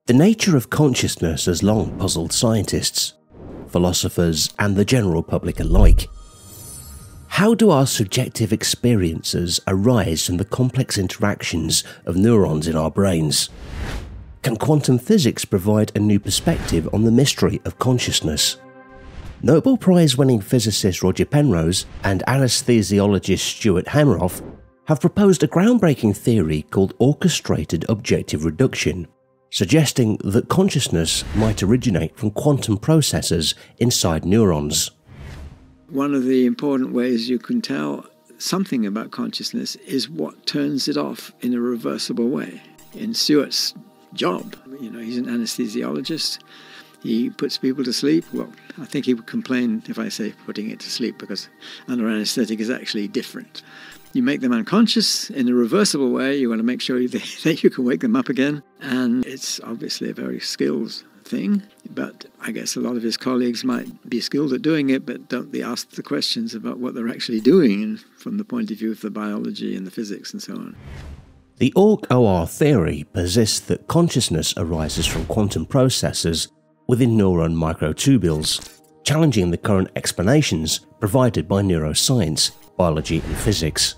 The nature of consciousness has long puzzled scientists, philosophers, and the general public alike. How do our subjective experiences arise from the complex interactions of neurons in our brains? Can quantum physics provide a new perspective on the mystery of consciousness? Nobel Prize-winning physicist Roger Penrose and anesthesiologist Stuart Hameroff have proposed a groundbreaking theory called orchestrated objective reduction, suggesting that consciousness might originate from quantum processes inside neurons. One of the important ways you can tell something about consciousness is what turns it off in a reversible way. In Stuart's job, he's an anesthesiologist. He puts people to sleep. Well, I think he would complain if I say putting it to sleep, because under anesthetic is actually different. You make them unconscious in a reversible way. You want to make sure that you can wake them up again. And it's obviously a very skilled thing. But I guess a lot of his colleagues might be skilled at doing it, but don't they ask the questions about what they're actually doing from the point of view of the biology and the physics and so on. The OR theory persists that consciousness arises from quantum processes within neuron microtubules, challenging the current explanations provided by neuroscience, biology and physics.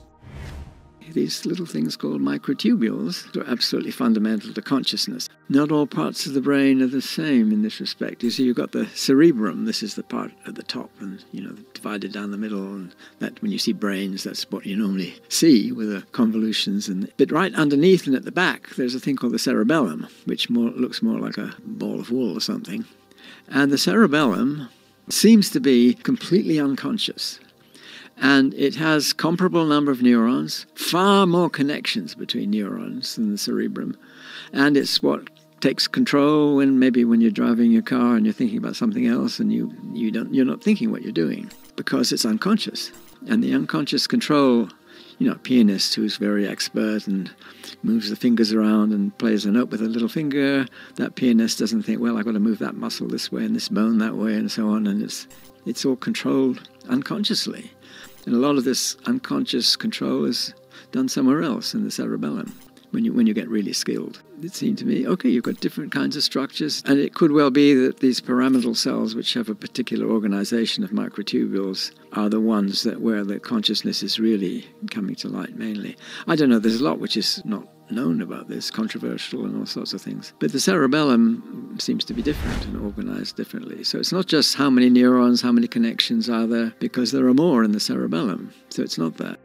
These little things called microtubules are absolutely fundamental to consciousness. Not all parts of the brain are the same in this respect. You see, you've got the cerebrum. This is the part at the top and, divided down the middle. And that when you see brains, that's what you normally see with the convolutions. But right underneath and at the back, there's a thing called the cerebellum, which looks more like a ball of wool or something. And the cerebellum seems to be completely unconscious. And it has comparable number of neurons, far more connections between neurons than the cerebrum. And it's what takes control when you're driving your car and you're thinking about something else and you're not thinking what you're doing because it's unconscious. And the unconscious control, a pianist who's very expert and moves the fingers around and plays a note with a little finger, that pianist doesn't think, well, I've got to move that muscle this way and this bone that way and so on. And it's all controlled unconsciously. And a lot of this unconscious control is done somewhere else in the cerebellum when you get really skilled. It seemed to me, okay, you've got different kinds of structures, and it could well be that these pyramidal cells, which have a particular organization of microtubules, are the ones where the consciousness is really coming to light mainly. I don't know, there's a lot which is not known about this, controversial and all sorts of things. But the cerebellum seems to be different and organized differently. So it's not just how many neurons, how many connections are there, because there are more in the cerebellum. So it's not that.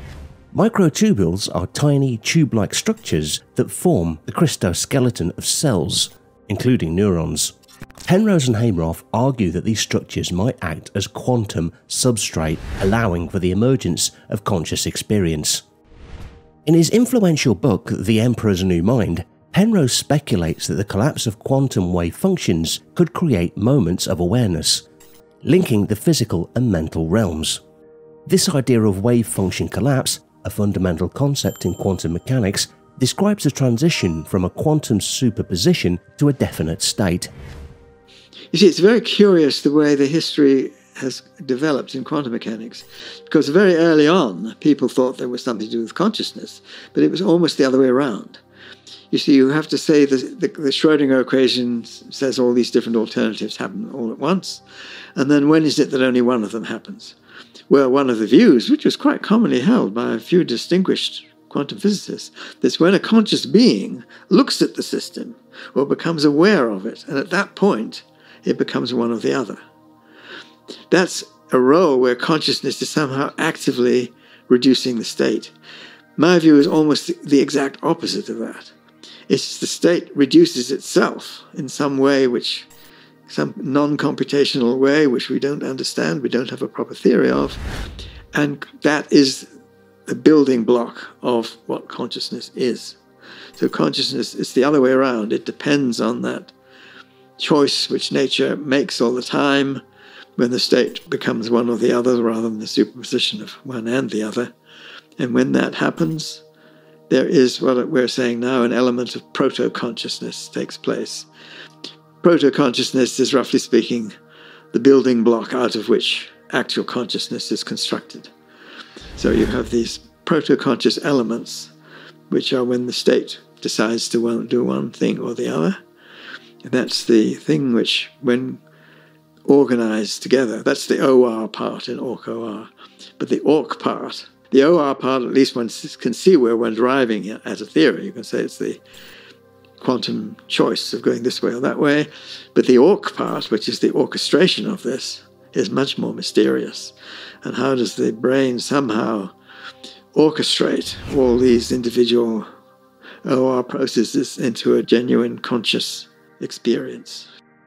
Microtubules are tiny tube-like structures that form the crystalloskeleton of cells, including neurons. Penrose and Hameroff argue that these structures might act as quantum substrate, allowing for the emergence of conscious experience. In his influential book, The Emperor's New Mind, Penrose speculates that the collapse of quantum wave functions could create moments of awareness, linking the physical and mental realms. This idea of wave function collapse, a fundamental concept in quantum mechanics, describes a transition from a quantum superposition to a definite state. You see, it's very curious the way the history has developed in quantum mechanics, because very early on people thought there was something to do with consciousness, but it was almost the other way around. You see, you have to say the Schrödinger equation says all these different alternatives happen all at once, and then when is it that only one of them happens? Well, one of the views, which was quite commonly held by a few distinguished quantum physicists, that's when a conscious being looks at the system or becomes aware of it, and at that point it becomes one or the other. That's a role where consciousness is somehow actively reducing the state. My view is almost the exact opposite of that. It's the state reduces itself in some way, some non-computational way, which we don't understand, we don't have a proper theory of, and that is the building block of what consciousness is. So consciousness is the other way around. It depends on that choice which nature makes all the time, when the state becomes one or the other rather than the superposition of one and the other. And when that happens, there is what we're saying now, an element of proto-consciousness takes place. Proto-consciousness is, roughly speaking, the building block out of which actual consciousness is constructed. So you have these proto-conscious elements, which are when the state decides to do one thing or the other. That's the thing which, when organised together, that's the OR part in OR. But the ORC part, the OR part, at least one can see where one's driving at a theory. You can say it's the quantum choice of going this way or that way. But the ORC part, which is the orchestration of this, is much more mysterious. And how does the brain somehow orchestrate all these individual OR processes into a genuine conscious experience?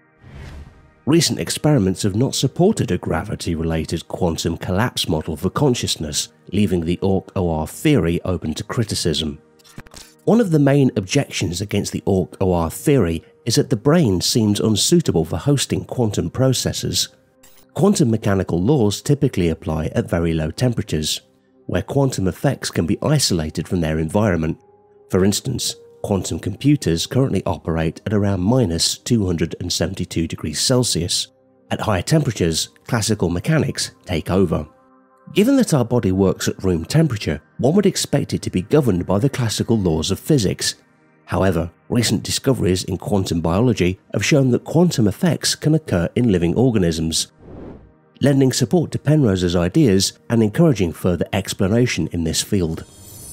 Recent experiments have not supported a gravity-related quantum collapse model for consciousness, leaving the ORC-OR theory open to criticism. One of the main objections against the ORC-OR theory is that the brain seems unsuitable for hosting quantum processes. Quantum mechanical laws typically apply at very low temperatures, where quantum effects can be isolated from their environment. For instance, quantum computers currently operate at around minus 272 degrees Celsius. At higher temperatures, classical mechanics take over. Given that our body works at room temperature, one would expect it to be governed by the classical laws of physics. However, recent discoveries in quantum biology have shown that quantum effects can occur in living organisms, lending support to Penrose's ideas and encouraging further exploration in this field.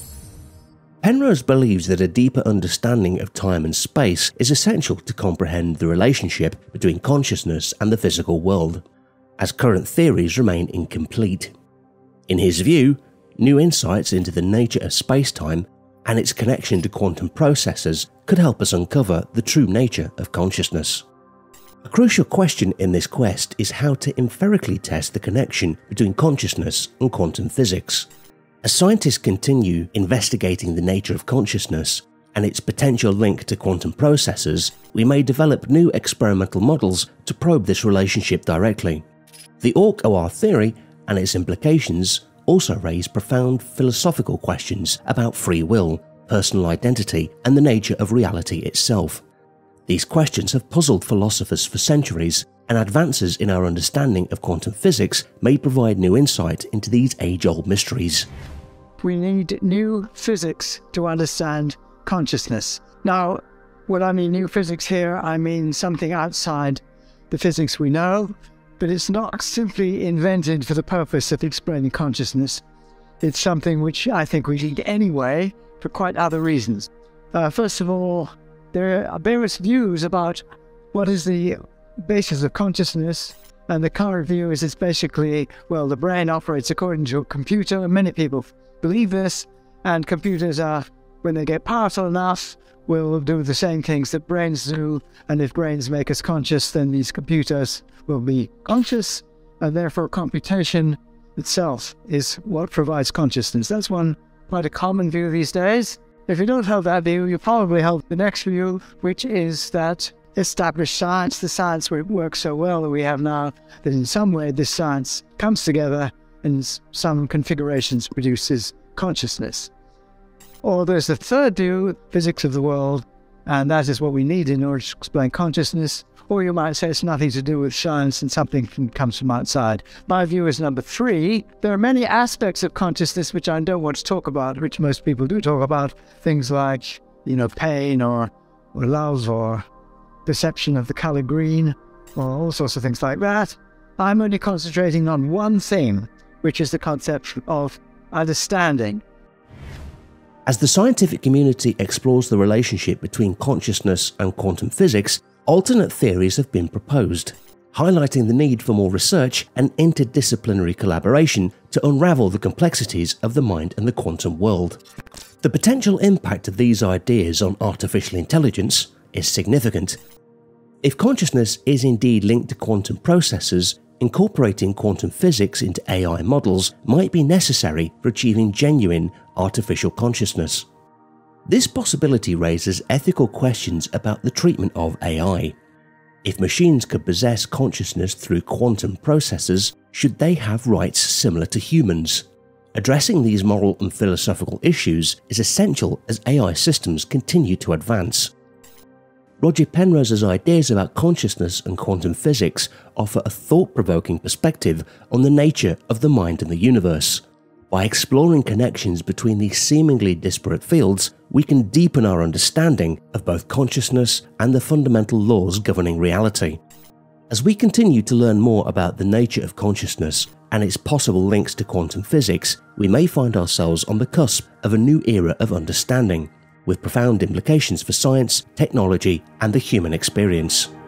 Penrose believes that a deeper understanding of time and space is essential to comprehend the relationship between consciousness and the physical world, as current theories remain incomplete. In his view, new insights into the nature of space-time and its connection to quantum processes could help us uncover the true nature of consciousness. A crucial question in this quest is how to empirically test the connection between consciousness and quantum physics. As scientists continue investigating the nature of consciousness and its potential link to quantum processes, we may develop new experimental models to probe this relationship directly. The ORC-OR theory and its implications also raise profound philosophical questions about free will, personal identity, and the nature of reality itself. These questions have puzzled philosophers for centuries, and advances in our understanding of quantum physics may provide new insight into these age-old mysteries. We need new physics to understand consciousness. Now, when I mean new physics here, I mean something outside the physics we know, but it's not simply invented for the purpose of explaining consciousness. It's something which I think we need anyway, for quite other reasons. First of all, there are various views about what is the basis of consciousness, and the current view is it's basically, well, the brain operates according to a computer, and many people believe this, and computers are, when they get powerful enough, will do the same things that brains do, and if brains make us conscious, then these computers will be conscious, and therefore computation itself is what provides consciousness. That's quite a common view these days. If you don't hold that view, you probably hold the next view, which is that established science, the science where it works so well that we have now, that in some way this science comes together and in some configurations produces consciousness. Or there's the third view, physics of the world, and that is what we need in order to explain consciousness. Or you might say it's nothing to do with science and something comes from outside. My view is number three. There are many aspects of consciousness which I don't want to talk about, which most people do talk about. Things like, pain or love or perception of the color green or all sorts of things like that. I'm only concentrating on one thing, which is the concept of understanding. As the scientific community explores the relationship between consciousness and quantum physics, alternate theories have been proposed, highlighting the need for more research and interdisciplinary collaboration to unravel the complexities of the mind and the quantum world. The potential impact of these ideas on artificial intelligence is significant. If consciousness is indeed linked to quantum processes, incorporating quantum physics into AI models might be necessary for achieving genuine artificial consciousness. This possibility raises ethical questions about the treatment of AI. If machines could possess consciousness through quantum processes, should they have rights similar to humans? Addressing these moral and philosophical issues is essential as AI systems continue to advance. Roger Penrose's ideas about consciousness and quantum physics offer a thought-provoking perspective on the nature of the mind and the universe. By exploring connections between these seemingly disparate fields, we can deepen our understanding of both consciousness and the fundamental laws governing reality. As we continue to learn more about the nature of consciousness and its possible links to quantum physics, we may find ourselves on the cusp of a new era of understanding, with profound implications for science, technology, and the human experience.